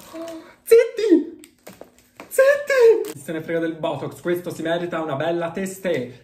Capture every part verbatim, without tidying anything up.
Zitti! Zitti! Chi se ne frega del Botox, questo si merita una bella testè.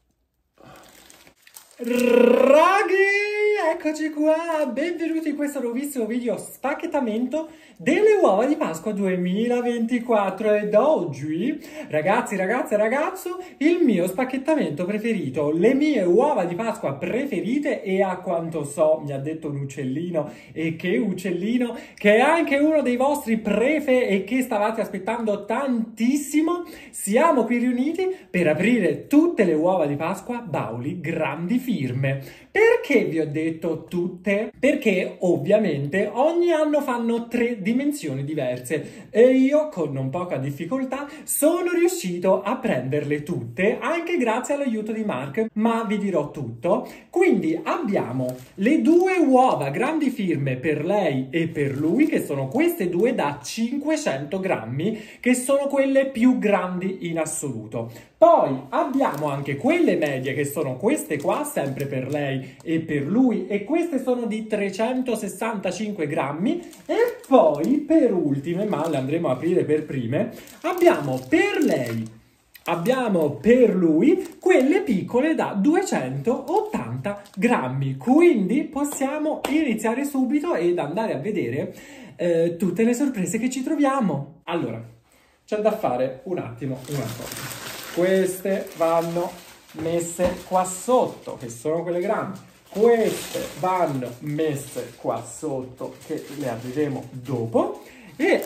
Raghi, eccoci qua, benvenuti in questo nuovissimo video spacchettamento delle uova di Pasqua duemilaventiquattro ed oggi, ragazzi, ragazze, ragazzo, il mio spacchettamento preferito, le mie uova di Pasqua preferite e a quanto so, mi ha detto un uccellino, e che uccellino, che è anche uno dei vostri prefe e che stavate aspettando tantissimo, siamo qui riuniti per aprire tutte le uova di Pasqua Bauli grandi firme. Perché vi ho detto tutte? Perché ovviamente ogni anno fanno tre dimensioni diverse e io con non poca difficoltà sono riuscito a prenderle tutte anche grazie all'aiuto di Mark, ma vi dirò tutto. Quindi abbiamo le due uova grandi firme per lei e per lui, che sono queste due da cinquecento grammi, che sono quelle più grandi in assoluto. Poi abbiamo anche quelle medie, che sono queste qua, sempre per lei e per lui, e queste sono di trecentosessantacinque grammi. E poi per ultime, ma le andremo a aprire per prime, abbiamo per lei, abbiamo per lui quelle piccole da duecentottanta grammi. Quindi possiamo iniziare subito ed andare a vedere eh, tutte le sorprese che ci troviamo. Allora, c'è da fare un attimo una cosa. Queste vanno messe qua sotto, che sono quelle grandi. Queste vanno messe qua sotto, che le apriremo dopo. E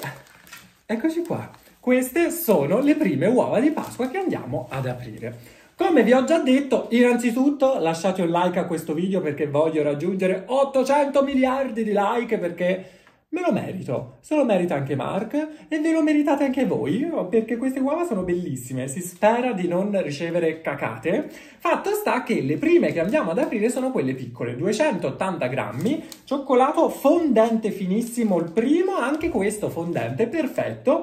eccoci qua. Queste sono le prime uova di Pasqua che andiamo ad aprire. Come vi ho già detto, innanzitutto lasciate un like a questo video perché voglio raggiungere ottocento miliardi di like, perché me lo merito, se lo merita anche Mark e ve lo meritate anche voi, perché queste uova sono bellissime, si spera di non ricevere cacate. Fatto sta che le prime che andiamo ad aprire sono quelle piccole, duecentottanta grammi, cioccolato fondente finissimo il primo, anche questo fondente, perfetto,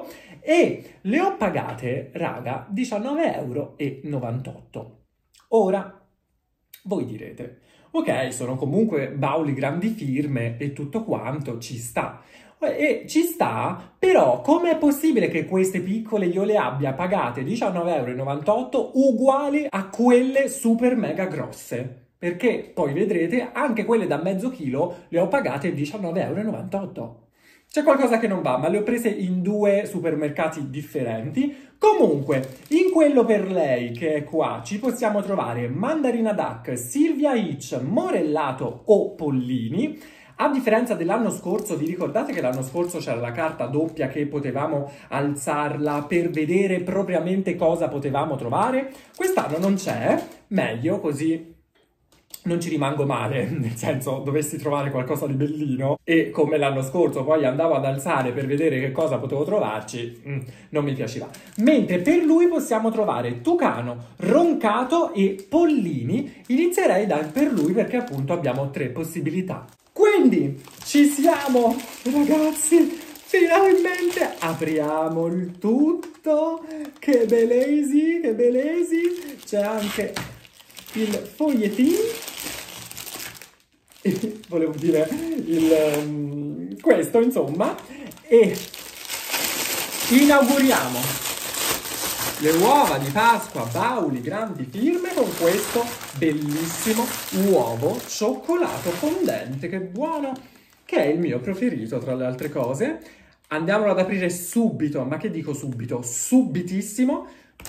e le ho pagate, raga, diciannove e novantotto euro. Ora, voi direte, ok, sono comunque bauli grandi firme e tutto quanto, ci sta. E ci sta, però com'è possibile che queste piccole io le abbia pagate diciannove e novantotto euro uguali a quelle super mega grosse? Perché poi vedrete, anche quelle da mezzo chilo le ho pagate diciannove e novantotto euro. C'è qualcosa che non va, ma le ho prese in due supermercati differenti. Comunque, in quello per lei, che è qua, ci possiamo trovare Mandarina Duck, Silvia Hitch, Morellato o Pollini. A differenza dell'anno scorso, vi ricordate che l'anno scorso c'era la carta doppia che potevamo alzarla per vedere propriamente cosa potevamo trovare? Quest'anno non c'è, meglio così non ci rimango male, nel senso, dovessi trovare qualcosa di bellino e come l'anno scorso poi andavo ad alzare per vedere che cosa potevo trovarci, mm, non mi piaceva. Mentre per lui possiamo trovare Tucano, Roncato e Pollini. Inizierei dal per lui perché appunto abbiamo tre possibilità. Quindi ci siamo, ragazzi! Finalmente apriamo il tutto! Che belesi, che belesi! C'è anche il fogliettino. Volevo dire il, um, questo insomma, e inauguriamo le uova di Pasqua Bauli grandi firme con questo bellissimo uovo cioccolato fondente, che buono, che è il mio preferito tra le altre cose. Andiamolo ad aprire subito, ma che dico subito, subitissimo.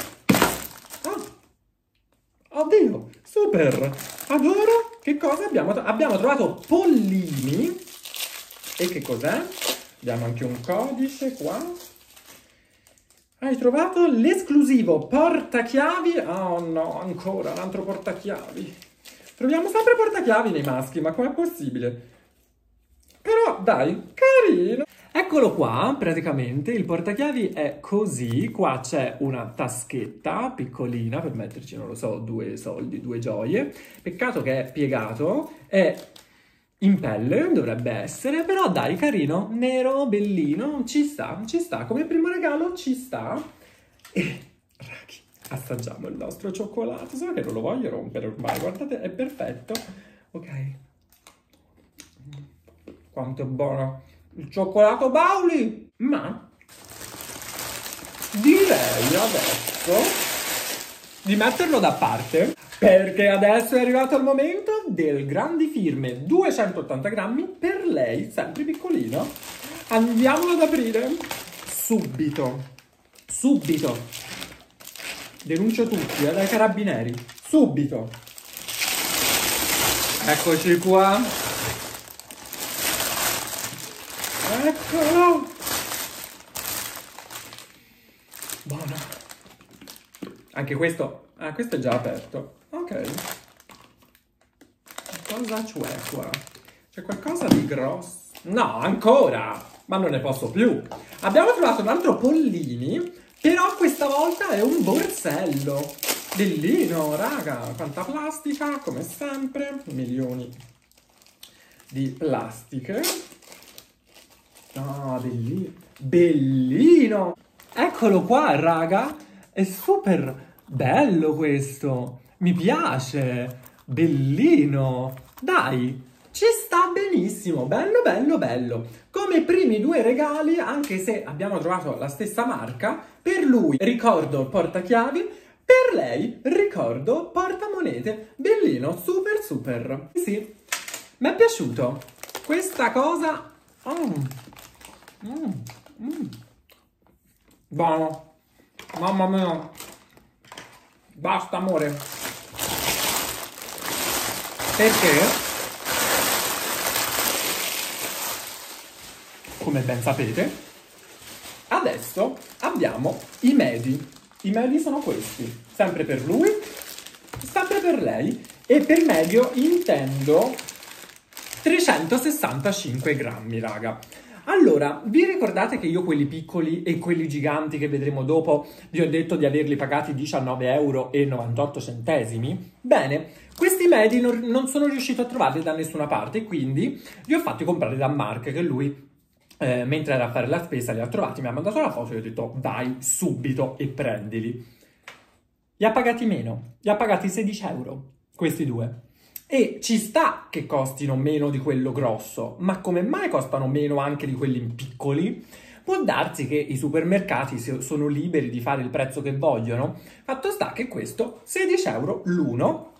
Oh, oddio, super, adoro. Che cosa abbiamo? Abbiamo trovato Pollini. E che cos'è? Abbiamo anche un codice qua. Hai trovato l'esclusivo portachiavi? Oh no, ancora un altro portachiavi. Troviamo sempre portachiavi nei maschi, ma com'è possibile? Però dai, carino. Eccolo qua, praticamente il portachiavi è così, qua c'è una taschetta piccolina per metterci, non lo so, due soldi, due gioie. Peccato che è piegato, è in pelle, dovrebbe essere, però dai, carino, nero, bellino, ci sta, ci sta, come primo regalo ci sta. E, raghi, assaggiamo il nostro cioccolato, solo che non lo voglio rompere ormai, guardate, è perfetto. Ok. Quanto è buono. il cioccolato Bauli, ma direi adesso di metterlo da parte, perché adesso è arrivato il momento del Grandi Firme duecentottanta grammi per lei, sempre piccolino. Andiamolo ad aprire subito, subito. Denuncio tutti, eh, dai carabinieri, subito. Eccoci qua. Eccolo. Buono. Anche questo, ah, questo è già aperto. Ok. Cosa c'è qua? C'è qualcosa di grosso? No, ancora! Ma non ne posso più. Abbiamo trovato un altro Pollini, però questa volta è un borsello. Bellino, raga. Quanta plastica, come sempre. Milioni di plastiche. Ah, bellino. Bellino! Eccolo qua, raga. È super bello questo. Mi piace. Bellino. Dai, ci sta benissimo. Bello, bello, bello. Come primi due regali, anche se abbiamo trovato la stessa marca, per lui ricordo il portachiavi, per lei ricordo portamonete. Bellino, super, super. Sì, mi è piaciuto. Questa cosa... Mm. Mm. Mm. Buono. Mamma mia. Basta, amore. Perché, come ben sapete, adesso abbiamo i medi. I medi sono questi. Sempre per lui, sempre per lei. E per medio intendo trecentosessantacinque grammi, raga. Allora, vi ricordate che io quelli piccoli e quelli giganti che vedremo dopo vi ho detto di averli pagati diciannove euro e novantotto centesimi? Bene, questi medi non, non sono riuscito a trovarli da nessuna parte, quindi li ho fatti comprare da Mark, che lui, eh, mentre era a fare la spesa, li ha trovati, mi ha mandato la foto e io ho detto vai subito e prendili. Li ha pagati meno, li ha pagati sedici euro, questi due. E ci sta che costino meno di quello grosso, ma come mai costano meno anche di quelli piccoli? Può darsi che i supermercati sono liberi di fare il prezzo che vogliono. Fatto sta che questo sedici euro l'uno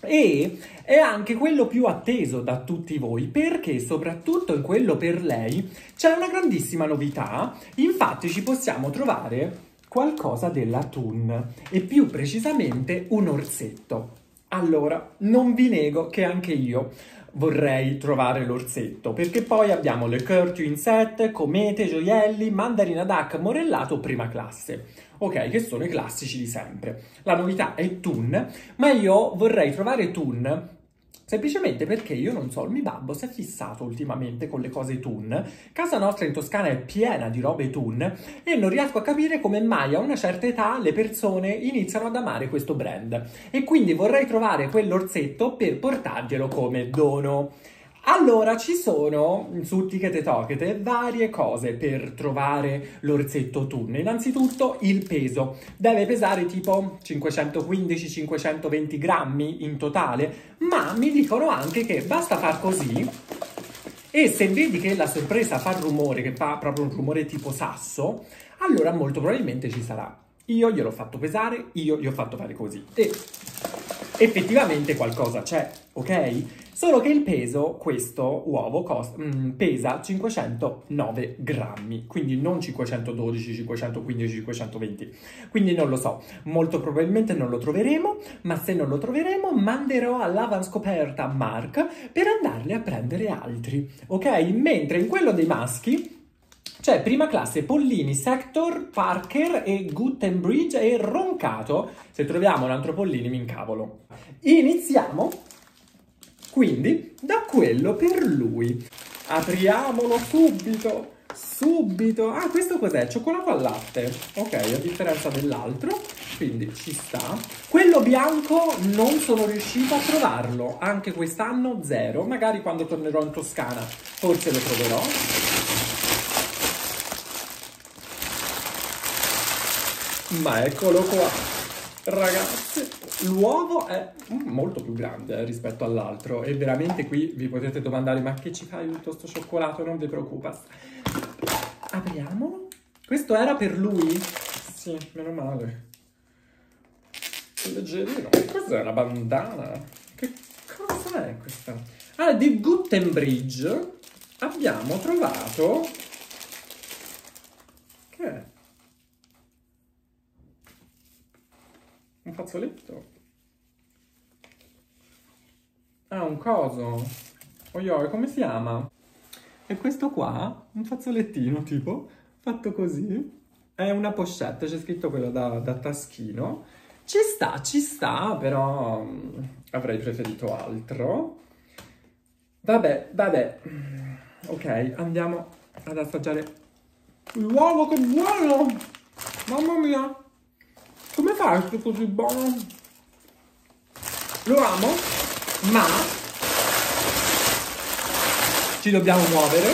e è anche quello più atteso da tutti voi, perché soprattutto in quello per lei c'è una grandissima novità. Infatti ci possiamo trovare qualcosa della Thun e più precisamente un orsetto. Allora, non vi nego che anche io vorrei trovare l'orsetto, perché poi abbiamo le Curtain Set, comete, gioielli, mandarina duck, morellato, prima classe. Ok, che sono i classici di sempre. La novità è Thun, ma io vorrei trovare Thun semplicemente perché io non so, il mio babbo si è fissato ultimamente con le cose Thun. Casa nostra in Toscana è piena di robe Thun e non riesco a capire come mai a una certa età le persone iniziano ad amare questo brand. E quindi vorrei trovare quell'orsetto per portarglielo come dono. Allora, ci sono, su Ticket e Tocket, varie cose per trovare l'orsetto Thun. Innanzitutto il peso. Deve pesare tipo cinquecentoquindici cinquecentoventi grammi in totale, ma mi dicono anche che basta far così e se vedi che la sorpresa fa rumore, che fa proprio un rumore tipo sasso, allora molto probabilmente ci sarà. Io gliel'ho fatto pesare, io gli ho fatto fare così. E effettivamente qualcosa c'è, ok? Solo che il peso, questo uovo, costa, mm, pesa cinquecentonove grammi, quindi non cinquecentododici, cinquecentoquindici, cinquecentoventi. Quindi non lo so, molto probabilmente non lo troveremo, ma se non lo troveremo manderò all'avanscoperta Mark per andarne a prendere altri, ok? Mentre in quello dei maschi c'è prima classe Pollini, Sector, Parker e Gutenbridge e Roncato. Se troviamo un altro Pollini mi incavolo. Iniziamo quindi da quello per lui. Apriamolo subito, subito. Ah, questo cos'è? Cioccolato al latte. Ok, a differenza dell'altro, quindi ci sta. Quello bianco non sono riuscita a trovarlo, anche quest'anno zero. Magari quando tornerò in Toscana forse lo troverò. Ma eccolo qua, ragazzi. L'uovo è molto più grande eh, rispetto all'altro e veramente qui vi potete domandare ma che ci fai tutto sto cioccolato? Non vi preoccupa. Apriamo. Questo era per lui? Sì, meno male. È leggerino. Cos'è una bandana? Che cosa è questa? Ah, di Gutenbridge abbiamo trovato... Che è? Un fazzoletto. Ah, un coso. Oioi, come si chiama? E questo qua, un fazzolettino tipo, fatto così. È una pochette, c'è scritto quello da, da taschino. Ci sta, ci sta, però um, avrei preferito altro. Vabbè, vabbè. Ok, andiamo ad assaggiare l'uovo, che buono! Mamma mia! Come fai questo così buono? Lo amo, ma ci dobbiamo muovere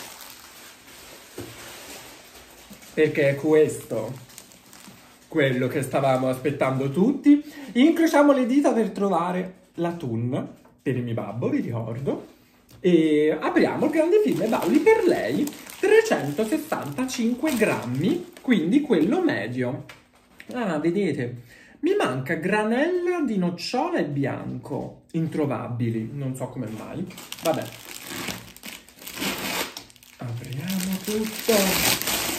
perché è questo quello che stavamo aspettando tutti. Incrociamo le dita per trovare la Thun per il mio babbo, vi ricordo. E apriamo il grande film e balli per lei, trecentosessantacinque grammi, quindi quello medio. Ah, vedete, mi manca granella di nocciola e bianco, introvabili, non so come mai. Vabbè, apriamo tutto.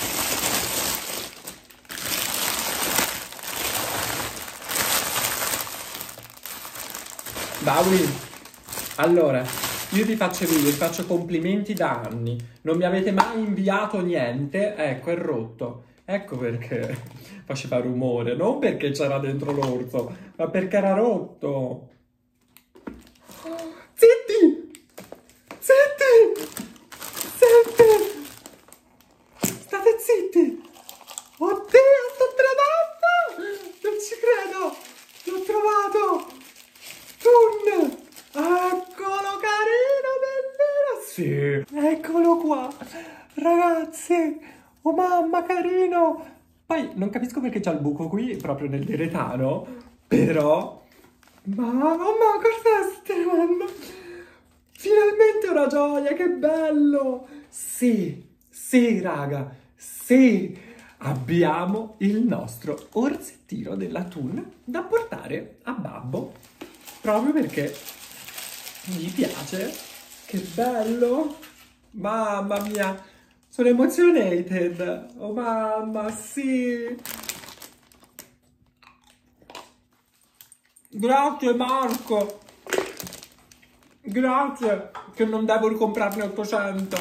Bawi, allora, io ti faccio video, ti faccio complimenti da anni. Non mi avete mai inviato niente. Ecco, è rotto. Ecco perché faceva rumore. Non perché c'era dentro l'orso, ma perché era rotto. Zitti! Zitti! Zitti! State zitti! Oddio, sto trovando! Non ci credo! L'ho trovato! Thun! Eccolo carino, bellino! Sì! Eccolo qua! Ragazzi! Oh mamma, carino! Poi non capisco perché c'ha il buco qui, proprio nel retano, però... Mamma, cosa stai mandando? Finalmente una gioia, che bello! Sì, sì, raga, sì! Abbiamo il nostro orsettino della Thun da portare a babbo, proprio perché gli piace. Che bello! Mamma mia, sono emozionated! Oh mamma, sì! Grazie Marco! Grazie, che non devo ricomprarne ottocento.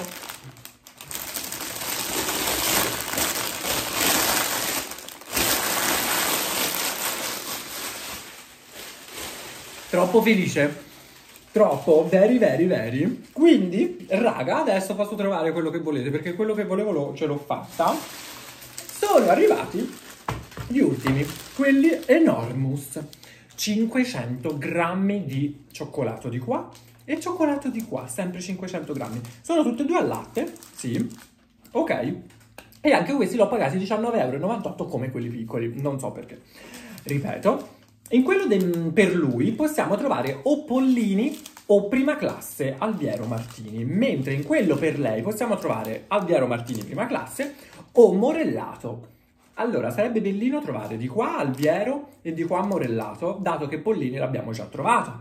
Troppo felice. Troppo, very very very. Quindi, raga, adesso posso trovare quello che volete, perché quello che volevo lo, ce l'ho fatta. Sono arrivati gli ultimi, quelli enormous. cinquecento grammi di cioccolato di qua e cioccolato di qua, sempre cinquecento grammi. Sono tutti e due al latte, sì, ok. E anche questi l'ho pagati diciannove e novantotto euro come quelli piccoli, non so perché. Ripeto, in quello per lui possiamo trovare o Pollini o prima classe Alviero Martini, mentre in quello per lei possiamo trovare Alviero Martini prima classe o Morellato. Allora, sarebbe bellino trovare di qua Alviero e di qua Morellato, dato che Pollini l'abbiamo già trovato.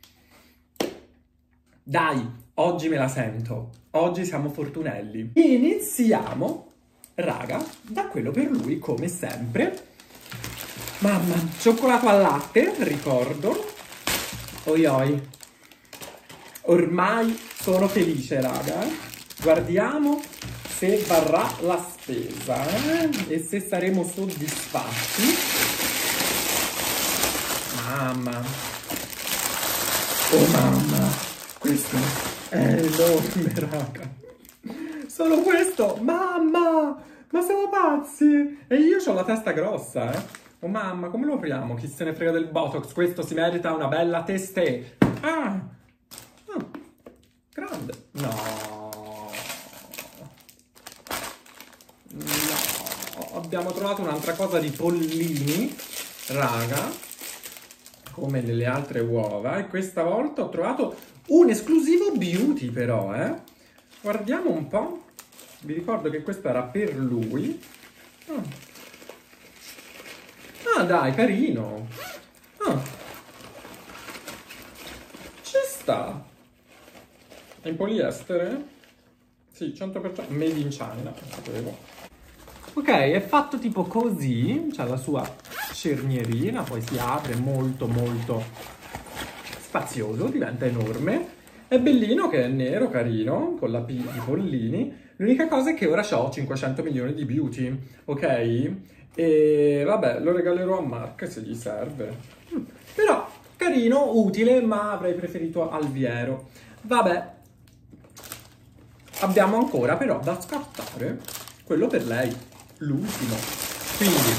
Dai, oggi me la sento. Oggi siamo fortunelli. Iniziamo, raga, da quello per lui, come sempre. Mamma, cioccolato al latte, ricordo. Oi oi. Ormai sono felice, raga. Guardiamo se varrà la spesa eh? E se saremo soddisfatti. Mamma, oh mamma, questo è enorme, raga. Solo questo, mamma, ma siamo pazzi. E io ho la testa grossa, eh. Oh mamma, come lo apriamo? Chi se ne frega del Botox? Questo si merita una bella teste. Ah, ah. Grande. No. No, abbiamo trovato un'altra cosa di Pollini, raga. come nelle altre uova, e questa volta ho trovato un esclusivo beauty però, eh. Guardiamo un po'. Vi ricordo che questo era per lui. Ah, ah dai, carino. Ah. Ci sta. È in poliestere? Sì, cento per cento. Made in China. Ok, è fatto tipo così. C'ha la sua cernierina, poi si apre molto molto spazioso, diventa enorme. È bellino che è nero, carino, con la P di pollini. L'unica cosa è che ora ho cinquecento milioni di beauty, ok? E vabbè, lo regalerò a Mark se gli serve. Mm. Però, carino, utile, ma avrei preferito Alviero. Vabbè. Abbiamo ancora però da scartare quello per lei, l'ultimo. Quindi...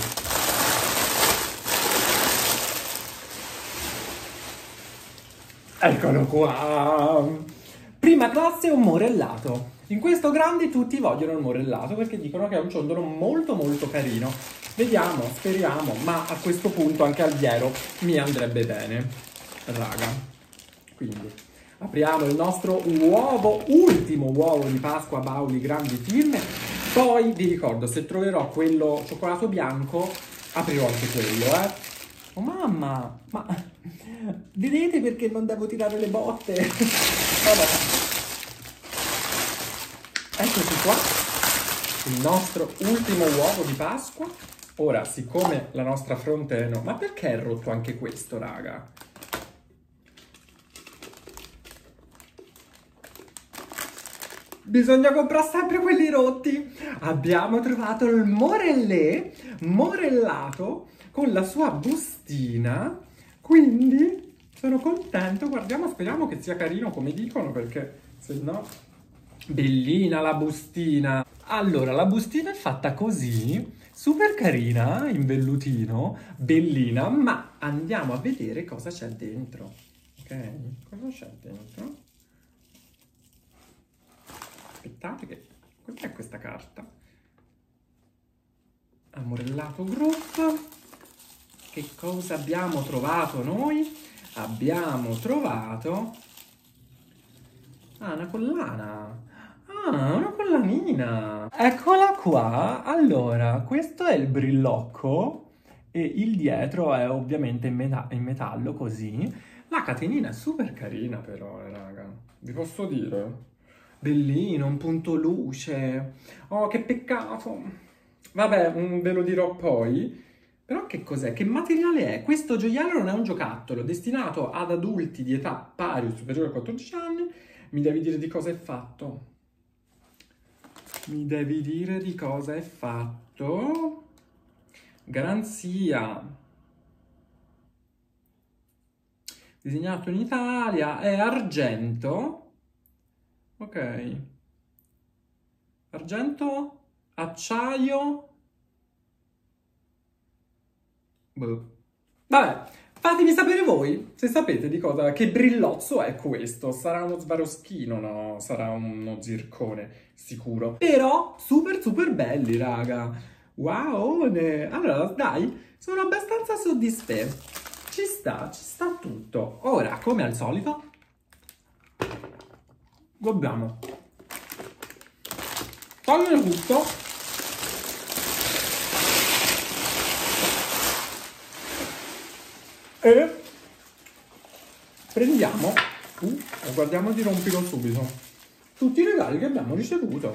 eccolo qua! Prima classe un morellato. In questo grande tutti vogliono il morellato perché dicono che è un ciondolo molto molto carino. Vediamo, speriamo, ma a questo punto anche Alviero mi andrebbe bene, raga. Quindi apriamo il nostro uovo, ultimo uovo di Pasqua Bauli grandi firme. Poi vi ricordo, se troverò quello cioccolato bianco, aprirò anche quello, eh. Oh mamma, ma vedete perché non devo tirare le botte? Vabbè. Eccoci qua, il nostro ultimo uovo di Pasqua. Ora, siccome la nostra fronte è no... Ma perché è rotto anche questo, raga? Bisogna comprare sempre quelli rotti. Abbiamo trovato il morellè, morellato, con la sua bustina. Quindi sono contento. Guardiamo, speriamo che sia carino come dicono, perché se no... Bellina la bustina. Allora, la bustina è fatta così, super carina, in vellutino, bellina, ma andiamo a vedere cosa c'è dentro. Ok? Cosa c'è dentro? Aspettate che... cos'è questa carta? Amorellato Group. Che cosa abbiamo trovato noi? Abbiamo trovato... ah, una collana. Ah, una collanina. Eccola qua. Allora, questo è il brillocco e il dietro è ovviamente in, meta in metallo, così. La catenina è super carina però, eh, raga. Vi posso dire? Bellino, un punto luce. Oh, che peccato. Vabbè, mm, ve lo dirò poi. Però che cos'è? Che materiale è? Questo gioiello non è un giocattolo, destinato ad adulti di età pari o superiore a quattordici anni. Mi devi dire di cosa è fatto. Mi devi dire di cosa è fatto. Garanzia. Disegnato in Italia. È argento. Ok. Argento. Acciaio. Boh. Vabbè. Fatemi sapere voi se sapete di cosa, che brillozzo è questo. Sarà uno Swarovskino, no? Sarà uno zircone, sicuro. Però super super belli, raga. Wow! Allora, dai, sono abbastanza soddisfatto. Ci sta, ci sta tutto. Ora, come al solito, dobbiamo togliere tutto. E prendiamo, uh, guardiamo di rompilo subito, tutti i regali che abbiamo ricevuto.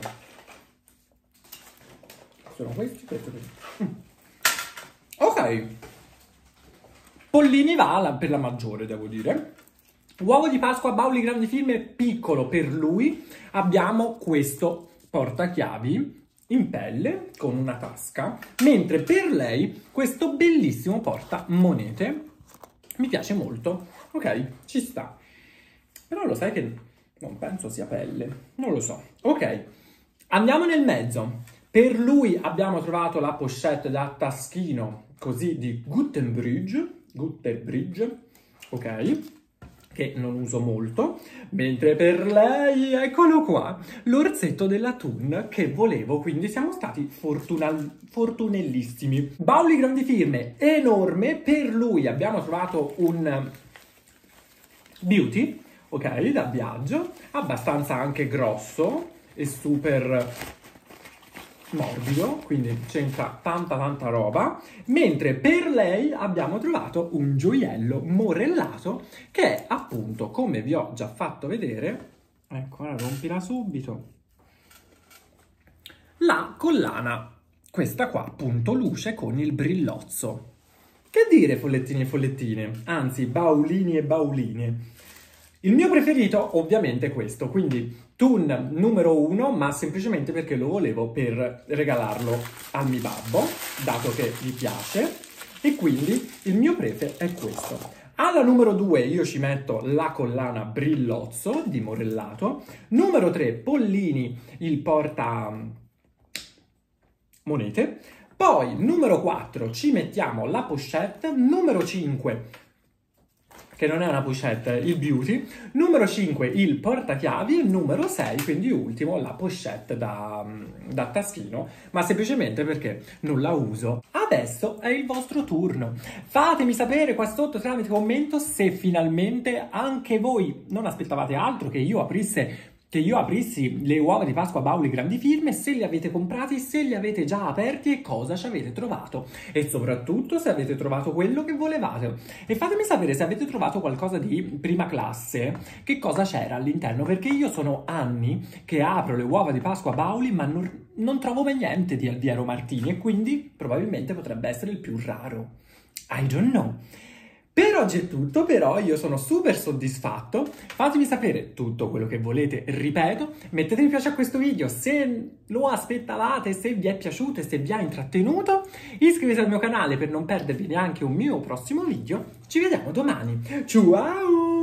Sono questi, questi, questi. Mm. Ok. Pollini va per la maggiore, devo dire. Uovo di Pasqua Bauli grandi firme piccolo per lui. Abbiamo questo portachiavi in pelle con una tasca, mentre per lei questo bellissimo portamonete. Mi piace molto, ok, ci sta. Però lo sai che non penso sia pelle, non lo so. Ok, andiamo nel mezzo. Per lui abbiamo trovato la pochette da taschino, così di Gutenbridge, Gutenbridge, ok. che non uso molto, mentre per lei, eccolo qua, l'orsetto della Thun che volevo, quindi siamo stati fortunal- fortunellissimi. Bauli grandi firme, enorme, per lui abbiamo trovato un beauty, ok, da viaggio, abbastanza anche grosso e super morbido, quindi c'entra tanta tanta roba, mentre per lei abbiamo trovato un gioiello morellato che è appunto, come vi ho già fatto vedere, ecco, ora rompila subito, la collana, questa qua, punto luce con il brillozzo. Che dire, follettini e follettine, anzi baulini e bauline. Il mio preferito ovviamente è questo, quindi Thun numero uno, ma semplicemente perché lo volevo per regalarlo al mio babbo, dato che gli piace, e quindi il mio prefe è questo. Alla numero due io ci metto la collana brillozzo di morellato, numero tre Pollini, il porta monete, poi numero quattro ci mettiamo la pochette, numero cinque che non è una pochette, il beauty, numero cinque il portachiavi e numero sei, quindi ultimo, la pochette da, da taschino, ma semplicemente perché non la uso. Adesso è il vostro turno. Fatemi sapere qua sotto tramite commento se finalmente anche voi non aspettavate altro che io aprisse che io aprissi le uova di Pasqua Bauli grandi firme, se li avete comprati, se li avete già aperti e cosa ci avete trovato e soprattutto se avete trovato quello che volevate. E fatemi sapere se avete trovato qualcosa di prima classe, che cosa c'era all'interno, perché io sono anni che apro le uova di Pasqua Bauli ma non, non trovo mai niente di Alviero Martini e quindi probabilmente potrebbe essere il più raro. I don't know. Per oggi è tutto, però io sono super soddisfatto, fatemi sapere tutto quello che volete, ripeto, mettete mi piace a questo video se lo aspettavate, se vi è piaciuto e se vi ha intrattenuto, iscrivetevi al mio canale per non perdervi neanche un mio prossimo video, ci vediamo domani, ciao!